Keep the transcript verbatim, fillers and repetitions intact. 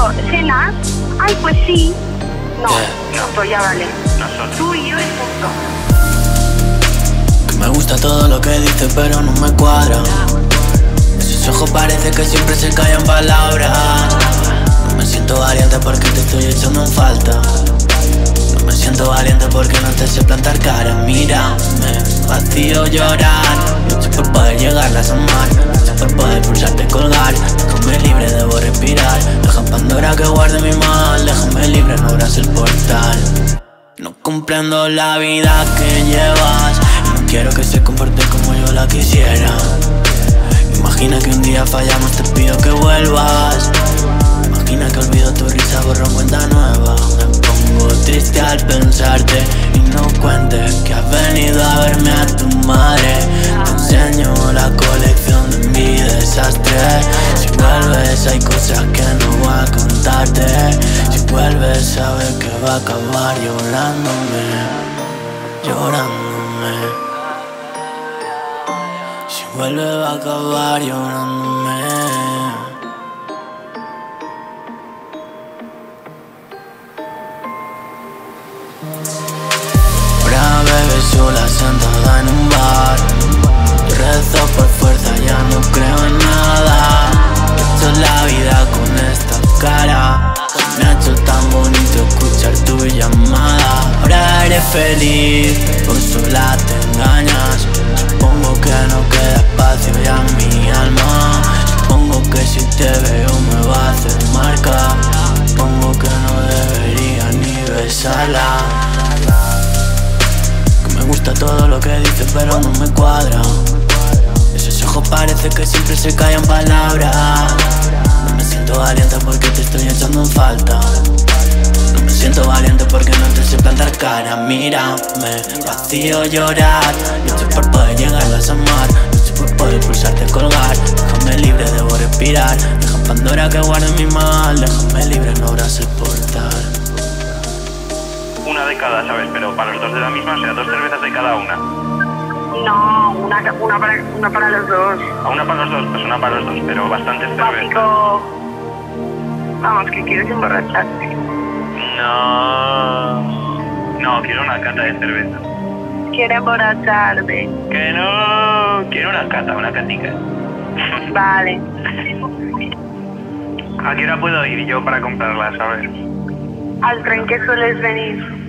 ¿cenas? Ay, pues sí. No, Yeah. punto, ya vale. Nosotros. Tú y yo y punto. Que me gusta todo lo que dices pero no me cuadra. Sus ojos parece que siempre se callan palabras. No me siento valiente porque te estoy echando en falta. No me siento valiente porque no te sé plantar cara. Mírame, vacío llorar. Lucho por poder llegarlas a amar. Lucho por poder pulsarte colgar. Déjame libre, debo respirar. Deja en Pandora que guarde mi mal. Déjame libre, no abras el portal. No comprendo la vida que llevas y no quiero que se comporte como yo la quisiera. Imagina que un día fallamos, te pido que vuelvas. Imagina que olvido tu risa, borro cuenta nueva. Me pongo triste al pensarte y no cuentes que has venido a verme a tu madre. Te enseño la colección de mi desastre. Si vuelves hay cosas que no voy a contarte. Si vuelves sabes que va a acabar llorándome, llorándome. Si vuelve va a acabar llorándome. Ahora bebes sola sentada en un bar. Yo rezo por fuerza, ya no creo en nada. He hecho la vida con esta cara. Me ha hecho tan bonito escuchar tu llamada. Ahora eres feliz, por sola te engañas. Supongo que no queda espacio ya en mi alma. Supongo que si te veo me va a hacer marca. Supongo que no debería ni besarla. Que me gusta todo lo que dices pero no me cuadra. Esos ojos parece que siempre se callan palabras. No me siento valiente porque te estoy echando en falta. No me siento valiente porque no te sé plantar cara. Mírame, vacío llorar. Lucho por poder llegarlas a amar. Lucho por poder pulsarte colgar. Déjame libre, debo respirar. Deja en Pandora que guarde mi mal. Déjame libre, no abras el portal. Una de cada, ¿sabes? Pero para los dos de la misma, o sea, dos cervezas de cada una. No, una, una, para, una para los dos. A una para los dos, pues una para los dos, pero bastantes cervezas. Básico. Vamos, que quieres emborracharte. No. No, quiero una cata de cerveza. Quiero emborracharte. Que no. Quiero una cata, una catica. Vale. ¿A qué hora puedo ir yo para comprarla, sabes? ¿Al tren que sueles venir?